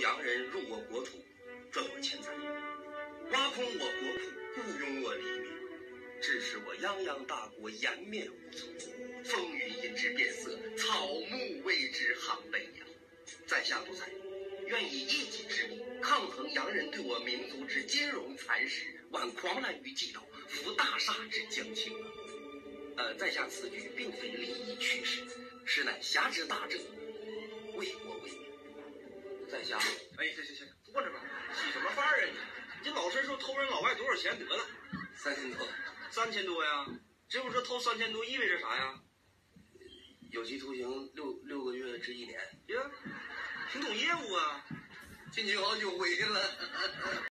洋人入我国土，赚我钱财，挖空我国库，雇佣我黎民，致使我泱泱大国颜面无存，风云因之变色，草木为之함北呀！在下独裁，愿以一己之力抗衡洋人对我民族之金融蚕食，挽狂澜于既倒，扶大厦之将倾。在下此举并非利益驱使，实乃侠之大者，为国为民。在下， 哎，行，坐着吧，起什么范儿啊你？你老实说，偷人老外多少钱得了 3000多 ？3000多呀？这不说偷3000多意味着啥呀？ 有期徒刑6个月至1年。 呀，挺懂业务啊， 进去好几回了。